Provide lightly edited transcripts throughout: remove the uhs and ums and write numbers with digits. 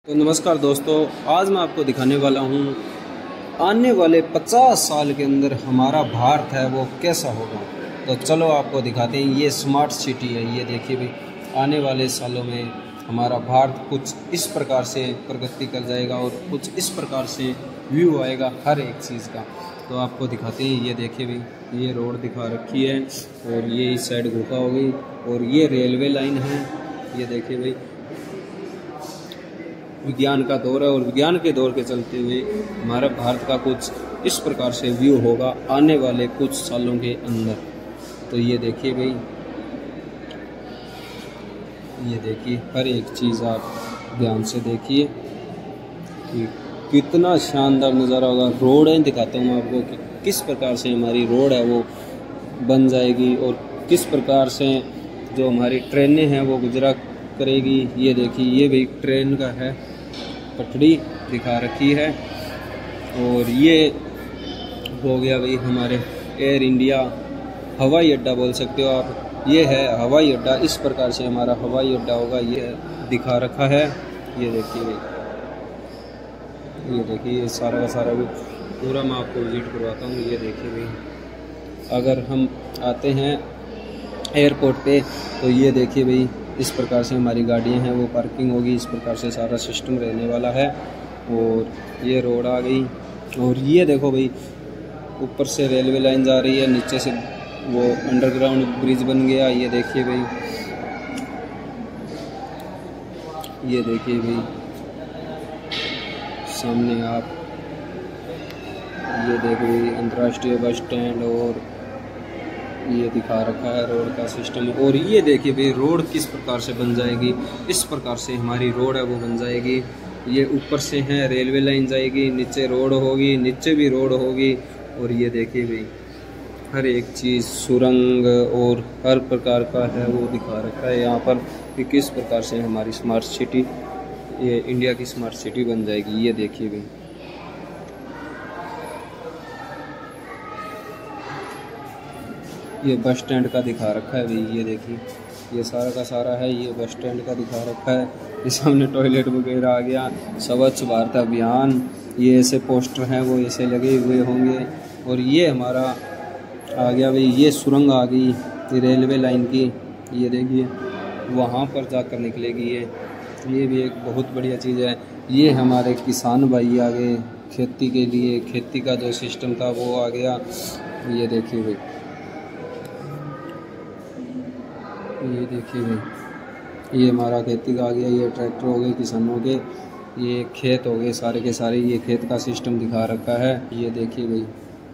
तो नमस्कार दोस्तों, आज मैं आपको दिखाने वाला हूँ आने वाले 50 साल के अंदर हमारा भारत है वो कैसा होगा। तो चलो आपको दिखाते हैं। ये स्मार्ट सिटी है, ये देखिए भाई, आने वाले सालों में हमारा भारत कुछ इस प्रकार से प्रगति कर जाएगा और कुछ इस प्रकार से व्यू आएगा हर एक चीज़ का। तो आपको दिखाते हैं। ये देखिए भाई, ये रोड दिखा रखी है और ये इस साइड गुफा होगी और ये रेलवे लाइन है। ये देखिए भाई, विज्ञान का दौर है और विज्ञान के दौर के चलते हुए हमारा भारत का कुछ इस प्रकार से व्यू होगा आने वाले कुछ सालों के अंदर। तो ये देखिए भाई, ये देखिए, हर एक चीज़ आप ध्यान से देखिए कि कितना शानदार नज़ारा होगा। रोडें दिखाता हूँ मैं आपको कि किस प्रकार से हमारी रोड है वो बन जाएगी और किस प्रकार से जो हमारी ट्रेनें हैं वो गुजरा करेगी। ये देखिए, ये भी ट्रेन का है, पटड़ी दिखा रखी है। और ये हो गया भाई हमारे एयर इंडिया हवाई अड्डा बोल सकते हो आप। ये है हवाई अड्डा, इस प्रकार से हमारा हवाई अड्डा होगा, ये दिखा रखा है। ये देखिए भाई, ये देखिए, ये सारा का सारा भी पूरा मैं आपको विजिट करवाता हूँ। ये देखिए भाई, अगर हम आते हैं एयरपोर्ट पे तो ये देखिए भाई, इस प्रकार से हमारी गाड़ियां हैं वो पार्किंग होगी, इस प्रकार से सारा सिस्टम रहने वाला है। और ये रोड आ गई और ये देखो भाई, ऊपर से रेलवे लाइन जा रही है, नीचे से वो अंडरग्राउंड ब्रिज बन गया। ये देखिए भाई, ये देखिए भाई सामने आप, ये देखो भाई अंतर्राष्ट्रीय बस स्टैंड और ये दिखा रखा है रोड का सिस्टम। और ये देखिए भाई, रोड किस प्रकार से बन जाएगी, इस प्रकार से हमारी रोड है वो बन जाएगी। ये ऊपर से है रेलवे लाइन जाएगी, नीचे रोड होगी, नीचे भी रोड होगी। और ये देखिए भाई, हर एक चीज़ सुरंग और हर प्रकार का है वो दिखा रखा है यहाँ पर कि किस प्रकार से हमारी स्मार्ट सिटी, ये इंडिया की स्मार्ट सिटी बन जाएगी। ये देखिए भाई, ये बस स्टैंड का दिखा रखा है भाई। ये देखिए, ये सारा का सारा है, ये बस स्टैंड का दिखा रखा है। ये सामने टॉयलेट वगैरह आ गया, स्वच्छ भारत अभियान, ये ऐसे पोस्टर हैं वो ऐसे लगे हुए होंगे। और ये हमारा आ गया भाई, ये सुरंग आ गई रेलवे लाइन की। ये देखिए, वहाँ पर जाकर निकलेगी ये भी एक बहुत बढ़िया चीज़ है। ये हमारे किसान भाई आ गए, खेती के लिए, खेती का जो सिस्टम था वो आ गया। ये देखिए भाई, ये देखिए भाई, ये हमारा खेती का आ गया, ये ट्रैक्टर हो गए किसानों के, ये खेत हो गए सारे के सारे, ये खेत का सिस्टम दिखा रखा है। ये देखिए भाई,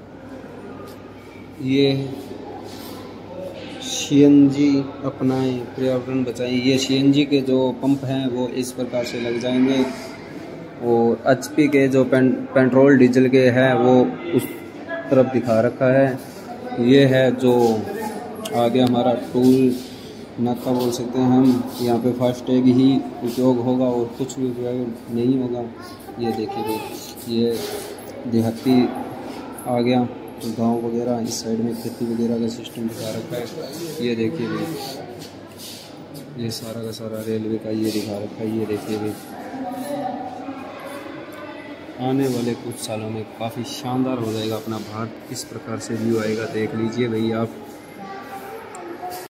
ये सीएनजी अपनाएं, पर्यावरण बचाएं। ये सीएनजी के जो पंप हैं वो इस प्रकार से लग जाएंगे और एचपी के जो पेट्रोल डीजल के हैं वो उस तरफ दिखा रखा है। ये है जो आगे हमारा टूल नाका बोल सकते हैं हम, यहाँ पे फास्टैग ही उपयोग होगा और कुछ भी उपयोग नहीं होगा। ये देखिए भाई, ये देहाती आ गया, गांव वगैरह इस साइड में खेती वगैरह का सिस्टम दिखा रखा है। ये देखिए भाई, ये सारा का सारा रेलवे का ये दिखा रखा है। ये देखिए भाई, आने वाले कुछ सालों में काफ़ी शानदार हो जाएगा अपना भारत, किस प्रकार से व्यू आएगा देख लीजिए भाई आप।